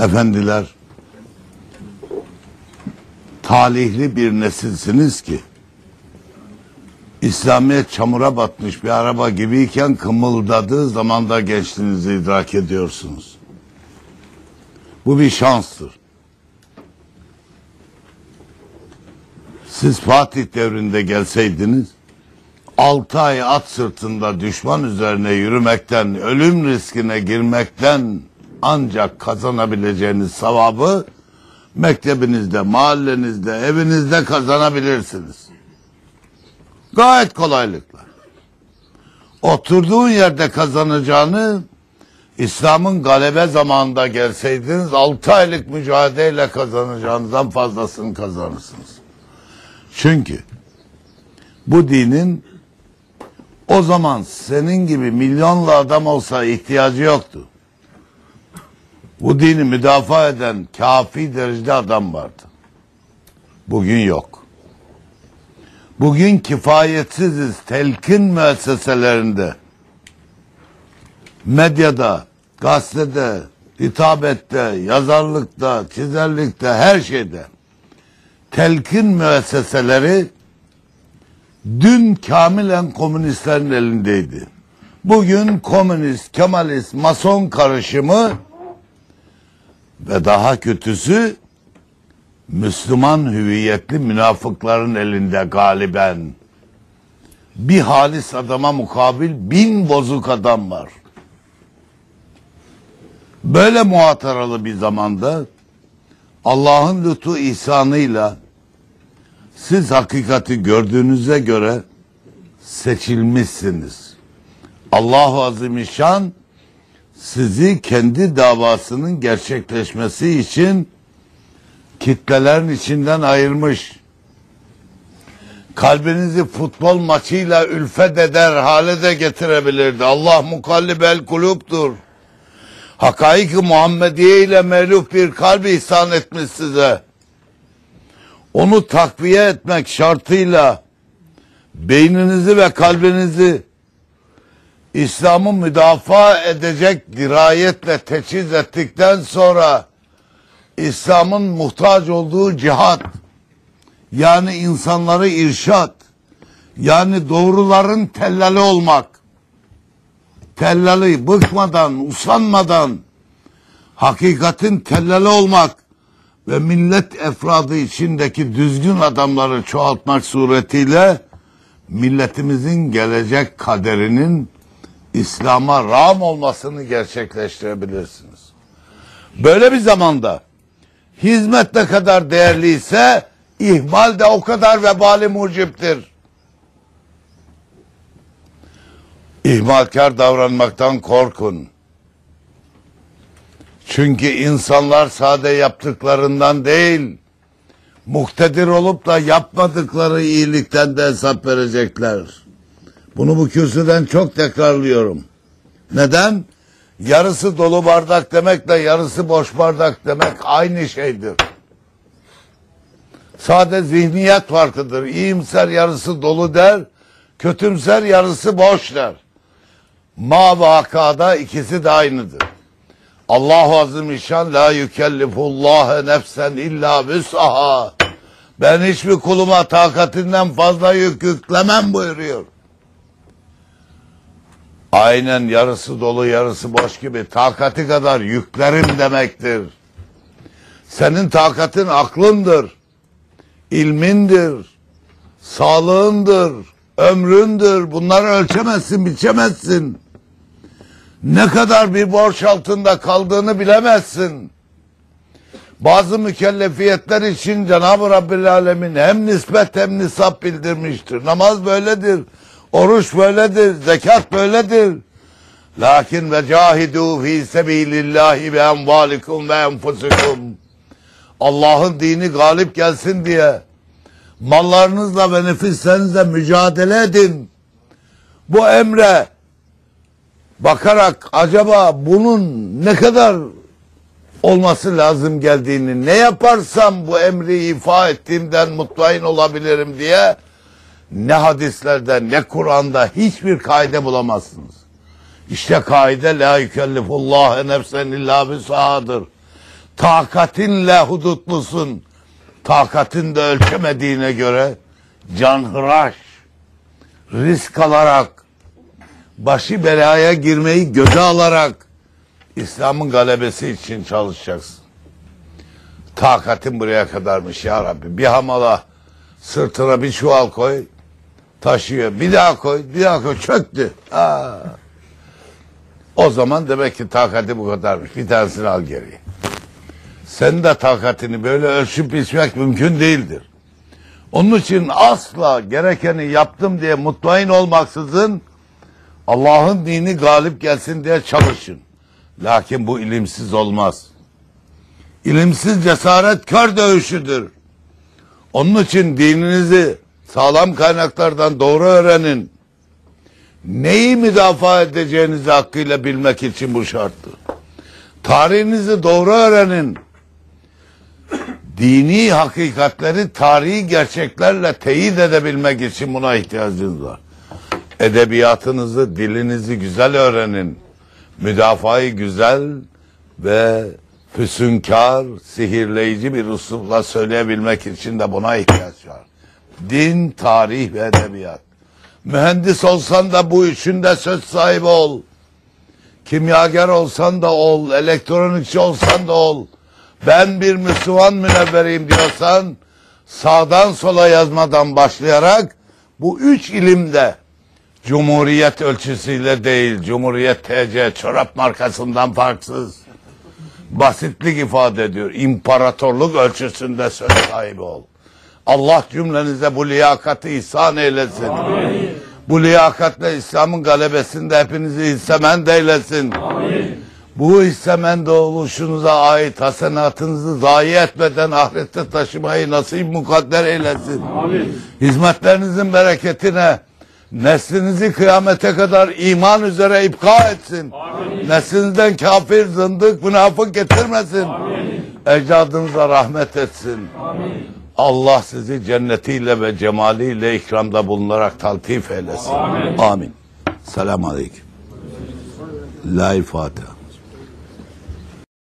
Efendiler, talihli bir nesilsiniz ki İslamiyet çamura batmış bir araba gibiyken kımıldadığı zaman da gençliğinizi idrak ediyorsunuz. Bu bir şanstır. Siz Fatih devrinde gelseydiniz 6 ay at sırtında düşman üzerine yürümekten, ölüm riskine girmekten ancak kazanabileceğiniz sevabı mektebinizde, mahallenizde, evinizde kazanabilirsiniz. Gayet kolaylıkla. Oturduğun yerde kazanacağını İslam'ın galebe zamanında gelseydiniz 6 aylık mücadeleyle kazanacağınızdan fazlasını kazanırsınız. Çünkü bu dinin o zaman senin gibi milyonlu adam olsa ihtiyacı yoktu. Bu dini müdafaa eden kafi derecede adam vardı. Bugün yok. Bugün kifayetsiziz telkin müesseselerinde, medyada, gazetede, hitabette, yazarlıkta, çizerlikte, her şeyde. Telkin müesseseleri dün kamilen komünistlerin elindeydi. Bugün komünist, kemalist, mason karışımı ve daha kötüsü Müslüman hüviyetli münafıkların elinde galiben. Bir halis adama mukabil 1000 bozuk adam var. Böyle muhataralı bir zamanda Allah'ın lütfu ihsanıyla siz hakikati gördüğünüze göre seçilmişsiniz. Allah-u Azimüşşan sizi kendi davasının gerçekleşmesi için kitlelerin içinden ayırmış. Kalbinizi futbol maçıyla ülfet eder hale de getirebilirdi. Allah mukallibel kuluptur. Hakaik-i Muhammediye ile meluf bir kalbi ihsan etmiş size. Onu takviye etmek şartıyla beyninizi ve kalbinizi İslam'ı müdafaa edecek dirayetle teçhiz ettikten sonra İslam'ın muhtaç olduğu cihat, yani insanları irşat, yani doğruların tellali olmak, tellali bıkmadan, usanmadan hakikatin tellali olmak ve millet efradı içindeki düzgün adamları çoğaltmak suretiyle milletimizin gelecek kaderinin İslam'a rağm olmasını gerçekleştirebilirsiniz. Böyle bir zamanda hizmet ne kadar değerliyse ihmal de o kadar vebali muciptir. İhmalkar davranmaktan korkun. Çünkü insanlar sade yaptıklarından değil, muktedir olup da yapmadıkları iyilikten de hesap verecekler. Bunu bu kürsüden çok tekrarlıyorum. Neden? Yarısı dolu bardak demekle yarısı boş bardak demek aynı şeydir. Sade zihniyet farkıdır. İyimser yarısı dolu der, kötümser yarısı boş der. Ma vakada ikisi de aynıdır. Allahu Azimüşşan la yükellifullâhe nefsen illa vüs'aha. Ben hiçbir kuluma takatinden fazla yük yüklemem buyuruyor. Aynen yarısı dolu yarısı boş gibi takati kadar yüklerim demektir. Senin takatin aklındır, ilmindir, sağlığındır, ömründür. Bunları ölçemezsin, biçemezsin. Ne kadar bir borç altında kaldığını bilemezsin. Bazı mükellefiyetler için Cenab-ı Rabbil Alemin hem nispet hem nisap bildirmiştir. Namaz böyledir, oruç böyledir, zekat böyledir. Lakin ve cahidu fi sebilillahi ve envalikum ve enfusikum. Allah'ın dini galip gelsin diye mallarınızla ve nefislerinizle mücadele edin. Bu emre bakarak acaba bunun ne kadar olması lazım geldiğini, ne yaparsam bu emri ifa ettiğimden mutmain olabilirim diye ne hadislerde ne Kur'an'da hiçbir kaide bulamazsınız. İşte kaide la yükellifullâhe nefsen illa vüs'ahadır. Takatinle hudutlusun. Takatin de ölçemediğine göre canhıraş, risk alarak, başı belaya girmeyi göze alarak İslam'ın galebesi için çalışacaksın. Takatin buraya kadarmış ya Rabbi. Bir hamala sırtına bir çuval koy, taşıyor. Bir daha koy, bir daha koy, çöktü. O zaman demek ki takati bu kadarmış. Bir tanesini al geriye. Senin de takatini böyle ölçüp biçmek mümkün değildir. Onun için asla gerekeni yaptım diye mutmain olmaksızın Allah'ın dini galip gelsin diye çalışın. Lakin bu ilimsiz olmaz. İlimsiz cesaret kör dövüşüdür. Onun için dininizi sağlam kaynaklardan doğru öğrenin. Neyi müdafaa edeceğinizi hakkıyla bilmek için bu şarttır. Tarihinizi doğru öğrenin. Dini hakikatleri tarihi gerçeklerle teyit edebilmek için buna ihtiyacınız var. Edebiyatınızı, dilinizi güzel öğrenin. Müdafayı güzel ve füsunkar, sihirleyici bir üslupla söyleyebilmek için de buna ihtiyaç var. Din, tarih ve edebiyat. Mühendis olsan da bu üçünde söz sahibi ol. Kimyager olsan da ol, elektronikçi olsan da ol. Ben bir Müslüman münevveriyim diyorsan sağdan sola yazmadan başlayarak bu üç ilimde Cumhuriyet ölçüsüyle değil, Cumhuriyet TC çorap markasından farksız basitlik ifade ediyor. İmparatorluk ölçüsünde söz sahibi ol. Allah cümlenize bu liyakati ihsan eylesin. Amin. Bu liyakatle İslam'ın galebesinde hepinizi hissemend eylesin. Amin. Bu hissemend oluşunuza ait hasenatınızı zayi etmeden ahirette taşımayı nasip mukadder eylesin. Amin. Hizmetlerinizin bereketine neslinizi kıyamete kadar iman üzere ipka etsin. Amin. Neslinizden kafir, zındık, münafık getirmesin. Amin. Ecdadınıza rahmet etsin. Amin. Allah sizi cennetiyle ve cemaliyle ikramda bulunarak taltif eylesin. Amin. Amin. Selamun Aleyküm. La-i Fatiha.